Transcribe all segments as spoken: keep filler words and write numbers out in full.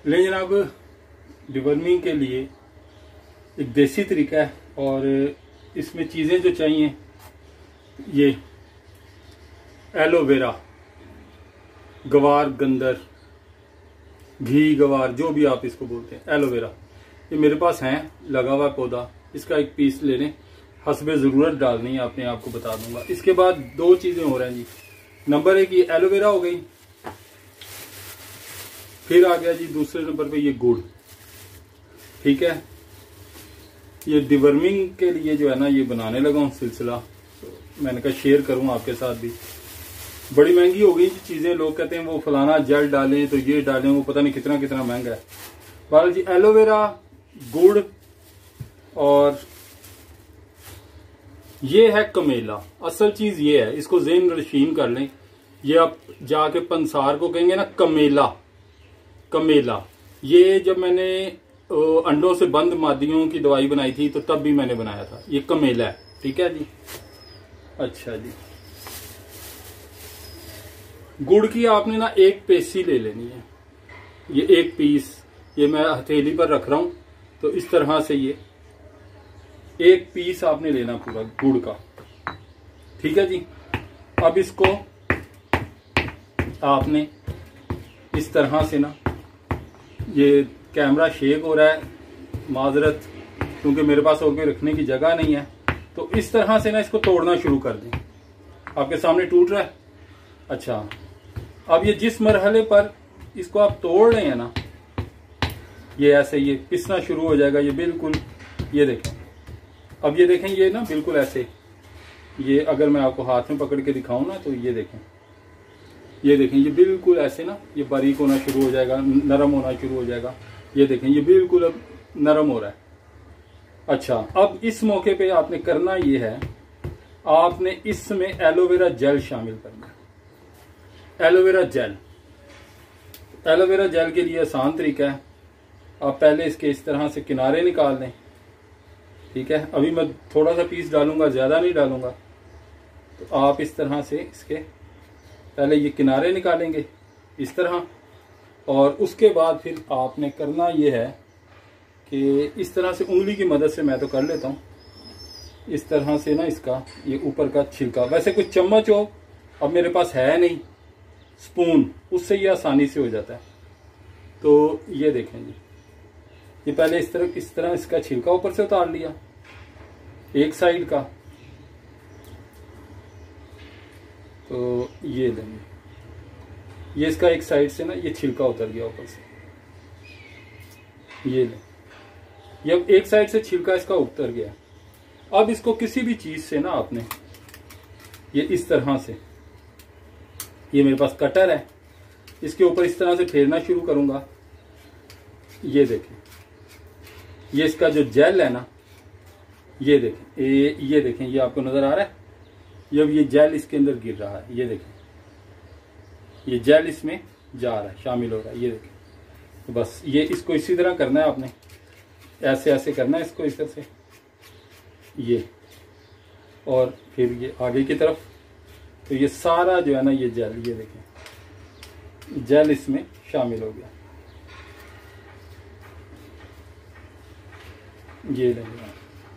लेकिन जनाब डिवर्मिंग के लिए एक देसी तरीका है और इसमें चीज़ें जो चाहिए ये एलोवेरा, गवार गंदर, घी गवार, जो भी आप इसको बोलते हैं, एलोवेरा ये मेरे पास है लगा हुआ पौधा। इसका एक पीस ले लें, हस्बे ज़रूरत डालनी है, आपने आपको बता दूंगा। इसके बाद दो चीज़ें हो रही हैं जी। नंबर एक ये एलोवेरा हो गई, फिर आ गया जी दूसरे नंबर पे ये गुड़। ठीक है, ये डिवर्मिंग के लिए जो है ना ये बनाने लगा हूँ सिलसिला, तो मैंने कहा शेयर करूँ आपके साथ भी। बड़ी महंगी हो गई चीज़ें, लोग कहते हैं वो फलाना जेल डालें तो ये डालें, वो पता नहीं कितना कितना महंगा है। बहरहाल जी एलोवेरा, गुड़ और ये है कमेला। असल चीज ये है, इसको ज़हन नशीन कर लें। ये आप जाके पंसार को कहेंगे ना कमेला, कमेला। ये जब मैंने अंडों से बंद मादियों की दवाई बनाई थी तो तब भी मैंने बनाया था, ये कमेला है। ठीक है जी। अच्छा जी, गुड़ की आपने ना एक पेसी ले लेनी है। ये एक पीस ये मैं हथेली पर रख रहा हूं, तो इस तरह से ये एक पीस आपने लेना पूरा गुड़ का। ठीक है जी। अब इसको आपने इस तरह से ना, ये कैमरा शेक हो रहा है, माजरत, क्योंकि मेरे पास और कोई रखने की जगह नहीं है। तो इस तरह से ना इसको तोड़ना शुरू कर दें। आपके सामने टूट रहा है। अच्छा, अब ये जिस मरहले पर इसको आप तोड़ रहे हैं ना, ये ऐसे ये पिसना शुरू हो जाएगा। ये बिल्कुल, ये देखें, अब ये देखें, ये ना बिल्कुल ऐसे, ये अगर मैं आपको हाथ में पकड़ के दिखाऊं ना तो ये देखें, ये देखें, ये बिल्कुल ऐसे ना ये बारीक होना शुरू हो जाएगा, नरम होना शुरू हो जाएगा। ये देखें, ये बिल्कुल अब नरम हो रहा है। अच्छा, अब इस मौके पे आपने करना ये है, आपने इसमें एलोवेरा जेल शामिल करना है। एलोवेरा जेल, एलोवेरा जेल के लिए आसान तरीका है। आप पहले इसके इस तरह से किनारे निकाल लें। ठीक है, अभी मैं थोड़ा सा पीस डालूंगा, ज्यादा नहीं डालूंगा। तो आप इस तरह से इसके पहले ये किनारे निकालेंगे इस तरह, और उसके बाद फिर आपने करना ये है कि इस तरह से उंगली की मदद से, मैं तो कर लेता हूँ, इस तरह से ना इसका ये ऊपर का छिलका, वैसे कुछ चम्मच हो, अब मेरे पास है नहीं, स्पून, उससे ये आसानी से हो जाता है। तो ये देखें जी, ये पहले इस तरह इस तरह इसका छिलका ऊपर से उतार लिया एक साइड का। तो ये लेंगे, ये इसका एक साइड से ना ये छिलका उतर गया ऊपर से, ये ले, ये अब एक साइड से छिलका इसका उतर गया। अब इसको किसी भी चीज से ना आपने ये इस तरह से, ये मेरे पास कटर है, इसके ऊपर इस तरह से फेरना शुरू करूंगा। ये देखें, ये इसका जो जेल है ना, ये देखें, ये ये देखें, ये आपको नजर आ रहा है, ये अब ये जेल इसके अंदर गिर रहा है। ये देखें, ये जेल इसमें जा रहा है, शामिल हो रहा है। ये देखें, तो बस ये इसको इसी तरह करना है आपने, ऐसे ऐसे करना है इसको, इस तरह से ये, और फिर ये आगे की तरफ। तो ये सारा जो है ना ये जेल, ये देखें, जेल इसमें शामिल हो गया। ये लेंगे,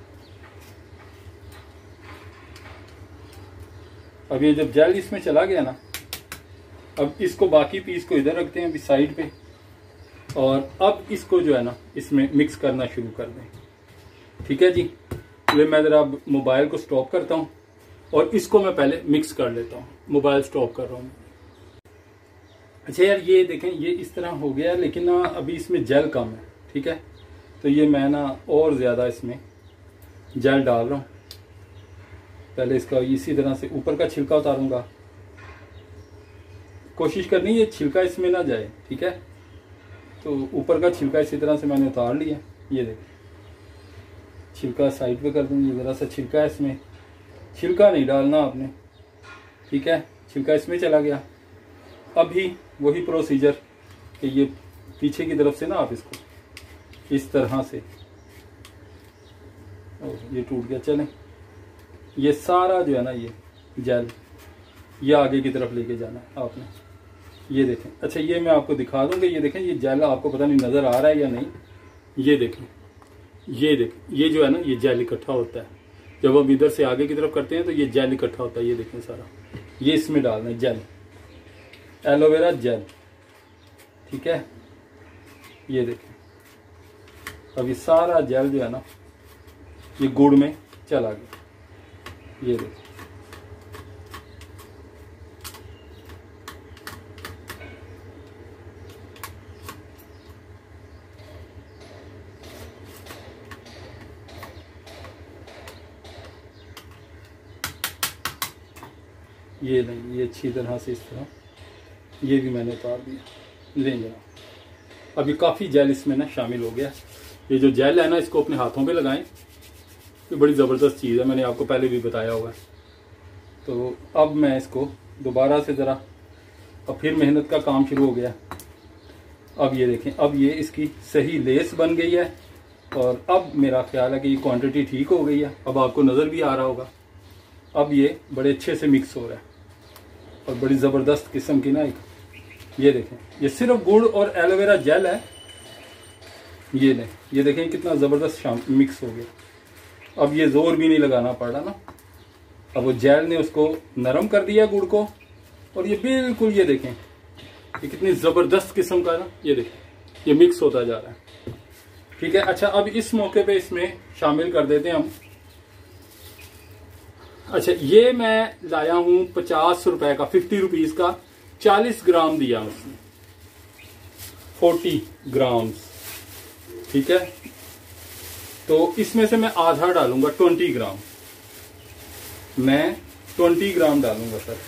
अब ये जब जेल इसमें चला गया ना, अब इसको बाकी पीस को इधर रखते हैं अभी साइड पे, और अब इसको जो है ना इसमें मिक्स करना शुरू कर दें। ठीक है जी। ले मैं जरा मोबाइल को स्टॉप करता हूँ और इसको मैं पहले मिक्स कर लेता हूँ। मोबाइल स्टॉप कर रहा हूँ। अच्छा यार, ये देखें, ये इस तरह हो गया, लेकिन ना अभी इसमें जेल कम है। ठीक है, तो ये मैं ना और ज़्यादा इसमें जेल डाल रहा हूँ। पहले इसका इसी तरह से ऊपर का छिलका उतारूंगा, कोशिश करनी ये छिलका इसमें ना जाए। ठीक है, तो ऊपर का छिलका इसी तरह से मैंने उतार लिया। ये देखिए, छिलका साइड पे कर दूंगी, ज़रा सा छिलका है इसमें, छिलका नहीं डालना आपने। ठीक है, छिलका इसमें चला गया। अभी वही प्रोसीजर कि ये पीछे की तरफ से ना आप इसको इस तरह से, ये टूट गया, चलें, ये सारा जो है ना ये जेल ये आगे की तरफ लेके जाना है आपने। ये देखें। अच्छा ये मैं आपको दिखा दूं कि ये देखें, ये जेल आपको पता नहीं नज़र आ रहा है या नहीं। ये देखें, ये देखें, ये जो है ना, ये जेल इकट्ठा होता है जब हम इधर से आगे की तरफ करते हैं तो ये जेल इकट्ठा होता है। ये देखें सारा, ये इसमें डालना है जेल, एलोवेरा जेल, ठीक है। ये देखें, अब ये सारा जेल जो है ना ये गुड़ में चला गया। ये देखें, ये नहीं, ये अच्छी तरह से इस तरह, ये भी मैंने उतार दिया। लेंगे ना, अभी काफ़ी जेल इसमें ना शामिल हो गया। ये जो जेल है ना, इसको अपने हाथों पे लगाएं, ये बड़ी ज़बरदस्त चीज़ है, मैंने आपको पहले भी बताया हुआ है। तो अब मैं इसको दोबारा से ज़रा, अब फिर मेहनत का काम शुरू हो गया। अब ये देखें, अब ये इसकी सही लेस बन गई है और अब मेरा ख्याल है कि ये क्वांटिटी ठीक हो गई है। अब आपको नज़र भी आ रहा होगा, अब ये बड़े अच्छे से मिक्स हो रहा है और बड़ी ज़बरदस्त किस्म की ना एक, ये देखें, ये सिर्फ गुड़ और एलोवेरा जेल है। ये नहीं, ये देखें कितना ज़बरदस्त शाम मिक्स हो गया। अब ये ज़ोर भी नहीं लगाना पड़ा ना, अब वो जेल ने उसको नरम कर दिया गुड़ को, और ये बिल्कुल, ये देखें ये कितनी ज़बरदस्त किस्म का ना, ये देखें ये मिक्स होता जा रहा है, ठीक है। अच्छा अब इस मौके पे इसमें शामिल कर देते हैं हम। अच्छा ये मैं लाया हूं पचास रुपए का, फिफ्टी रुपीज का, चालीस ग्राम दिया उसने, फोर्टी ग्राम्स, ठीक है। तो इसमें से मैं आधा डालूंगा, ट्वेंटी ग्राम, मैं ट्वेंटी ग्राम डालूंगा सर।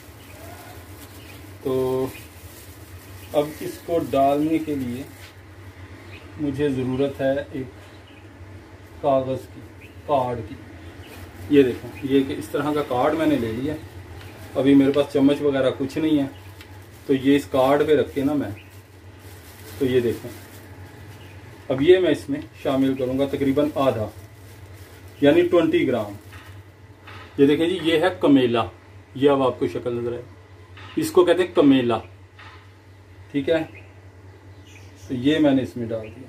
तो अब इसको डालने के लिए मुझे ज़रूरत है एक कागज़ की, कार्ड की। ये देखो, ये कि इस तरह का कार्ड मैंने ले लिया। अभी मेरे पास चम्मच वगैरह कुछ नहीं है, तो ये इस कार्ड पे रख के ना मैं, तो ये देखें, अब ये मैं इसमें शामिल करूंगा तकरीबन आधा, यानी ट्वेंटी ग्राम। ये देखें जी, ये है कमेला, ये अब आपको शक्ल नजर आए, इसको कहते हैं कमेला, ठीक है। तो ये मैंने इसमें डाल दिया,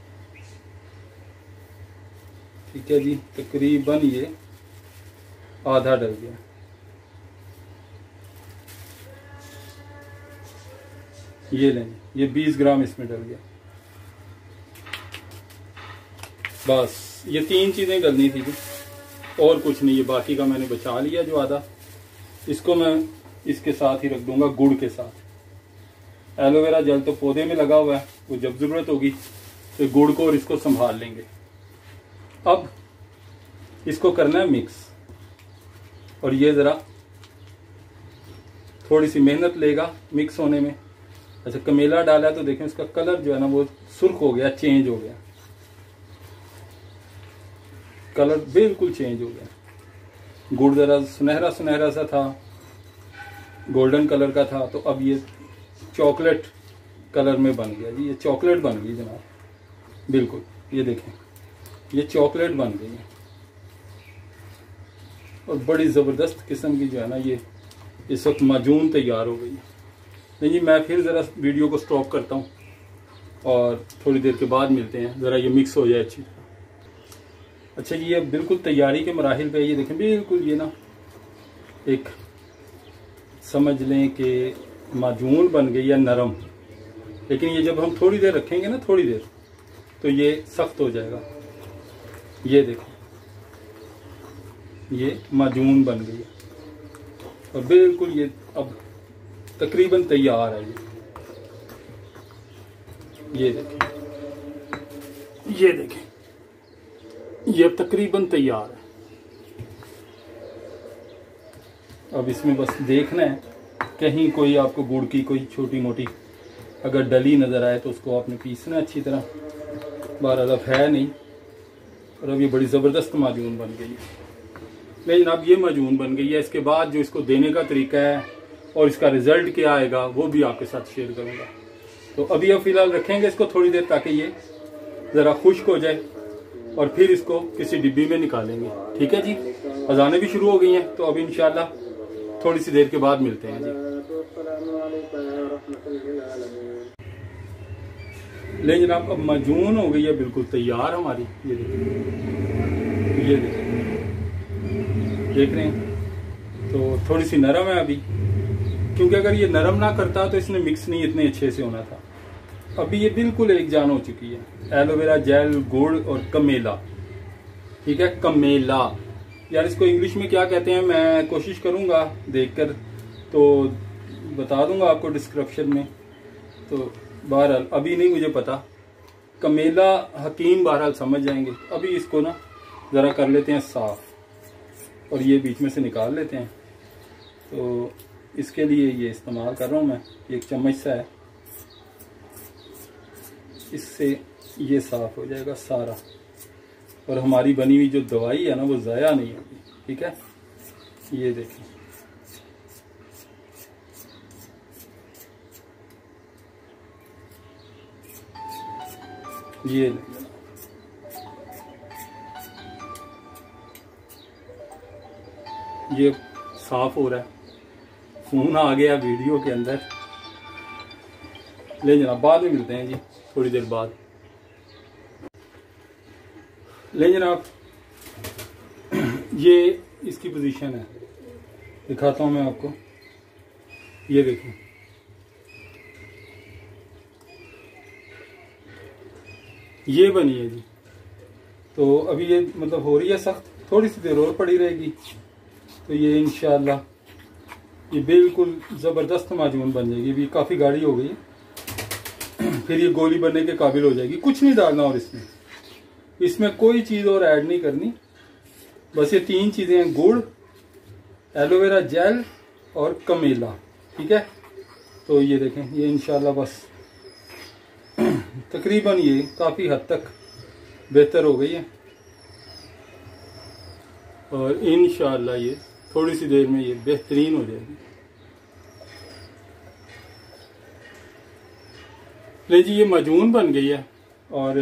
ठीक है जी, तकरीबन ये आधा डल गया। ये लें, ये बीस ग्राम इसमें डल गया। बस ये तीन चीजें डलनी थी और कुछ नहीं, ये बाकी का मैंने बचा लिया जो आधा, इसको मैं इसके साथ ही रख दूंगा गुड़ के साथ। एलोवेरा जेल तो पौधे में लगा हुआ है, वो जब जरूरत होगी तो गुड़ को और इसको संभाल लेंगे। अब इसको करना है मिक्स, और ये ज़रा थोड़ी सी मेहनत लेगा मिक्स होने में। अच्छा कमेला डाला तो देखें उसका कलर जो है ना वो सुर्ख हो गया, चेंज हो गया, कलर बिल्कुल चेंज हो गया। गुड़ ज़रा सुनहरा सुनहरा सा था, गोल्डन कलर का था, तो अब ये चॉकलेट कलर में बन गया जी, ये चॉकलेट बन गई जनाब, बिल्कुल। ये देखें ये चॉकलेट बन गई है और बड़ी ज़बरदस्त किस्म की जो है ना ये इस वक्त माजून तैयार हो गई है। नहीं जी, मैं फिर ज़रा वीडियो को स्टॉप करता हूँ और थोड़ी देर के बाद मिलते हैं, ज़रा ये मिक्स हो जाए अच्छी तरह। अच्छा ये बिल्कुल तैयारी के मराहिल पे, ये देखें बिल्कुल ये ना एक समझ लें कि माजून बन गई है, नरम, लेकिन ये जब हम थोड़ी देर रखेंगे ना, थोड़ी देर, तो ये सख्त हो जाएगा। ये देखो ये माजून बन गई है और बिल्कुल ये अब तकरीबन तैयार है। ये ये देखें, ये देखें ये अब तकरीबन तैयार है। अब इसमें बस देखना है कहीं कोई आपको गुड़ की कोई छोटी मोटी अगर डली नज़र आए तो उसको आपने पीसना अच्छी तरह, बहरहाल अब है नहीं। और अब ये बड़ी ज़बरदस्त माजून बन गई है। नहीं जनाब, ये माजून बन गई है। इसके बाद जो इसको देने का तरीका है और इसका रिज़ल्ट क्या आएगा वो भी आपके साथ शेयर करूँगा। तो अभी अब फ़िलहाल रखेंगे इसको थोड़ी देर ताकि ये ज़रा खुश्क हो जाए और फिर इसको किसी डिब्बी में निकालेंगे, ठीक है जी। अज़ानें भी शुरू हो गई हैं, तो अभी इंशाल्लाह थोड़ी सी देर के बाद मिलते हैं जी। ले जनाब, अब मजून हो गई है बिल्कुल तैयार हमारी। ये देखिए, ये देखिए, देख रहे हैं। तो थोड़ी सी नरम है अभी, क्योंकि अगर ये नरम ना करता तो इसने मिक्स नहीं इतने अच्छे से होना था। अभी ये बिल्कुल एक जान हो चुकी है। एलोवेरा जेल, गुड़ और कमेला, ठीक है, कमेला। यार इसको इंग्लिश में क्या कहते हैं मैं कोशिश करूंगा देखकर तो बता दूंगा आपको डिस्क्रिप्शन में। तो बहरहाल अभी नहीं मुझे पता। कमेला हकीम बहरहाल समझ जाएंगे। अभी इसको ना ज़रा कर लेते हैं साफ, और ये बीच में से निकाल लेते हैं। तो इसके लिए ये इस्तेमाल कर रहा हूँ मैं, एक चम्मच सा है, इससे ये साफ हो जाएगा सारा, और हमारी बनी हुई जो दवाई है ना वो ज़ाया नहीं होगी। ठीक है, ये देखें, ये ये साफ हो रहा है। फोन आ गया वीडियो के अंदर। ले जनाब, बाद में मिलते हैं जी, थोड़ी देर बाद। ले जनाब, ये इसकी पोजीशन है, दिखाता हूं मैं आपको। ये देखें, ये बनी है जी। तो अभी ये मतलब हो रही है सख्त, थोड़ी सी देर और पड़ी रहेगी तो ये इंशाल्लाह ये बिल्कुल ज़बरदस्त माजून बन जाएगी। अभी काफ़ी गाढ़ी हो गई है, फिर ये गोली बनने के काबिल हो जाएगी। कुछ नहीं डालना और इसमें इसमें कोई चीज़ और ऐड नहीं करनी, बस ये तीन चीज़ें हैं, गुड़, एलोवेरा जेल और कमेला। ठीक है, तो ये देखें, ये इंशाल्लाह बस तकरीबन ये काफ़ी हद तक बेहतर हो गई है, और इंशाल्लाह ये थोड़ी सी देर में ये बेहतरीन हो जाएगी। ले जी, ये मजून बन गई है, और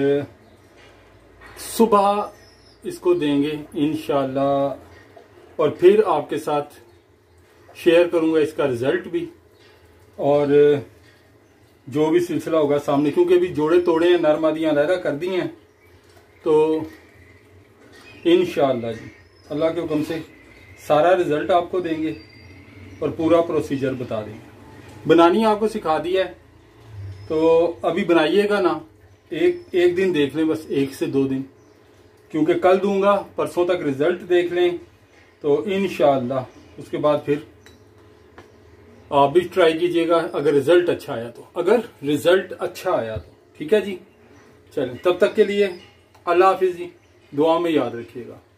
सुबह इसको देंगे इंशाल्लाह, और फिर आपके साथ शेयर करूंगा इसका रिजल्ट भी, और जो भी सिलसिला होगा सामने, क्योंकि अभी जोड़े तोड़े हैं, नरमादियाँ लहरा कर दी हैं। तो इंशाल्लाह जी अल्लाह के हुक्म से सारा रिजल्ट आपको देंगे और पूरा प्रोसीजर बता देंगे। बनानी आपको सिखा दिया है, तो अभी बनाइएगा ना, एक एक दिन देख लें, बस एक से दो दिन, क्योंकि कल दूंगा, परसों तक रिजल्ट देख लें, तो इंशाल्लाह उसके बाद फिर आप भी ट्राई कीजिएगा, अगर रिजल्ट अच्छा आया तो। अगर रिजल्ट अच्छा आया तो ठीक है जी। चलें, तब तक के लिए अल्लाह हाफिज जी, दुआ में याद रखिएगा।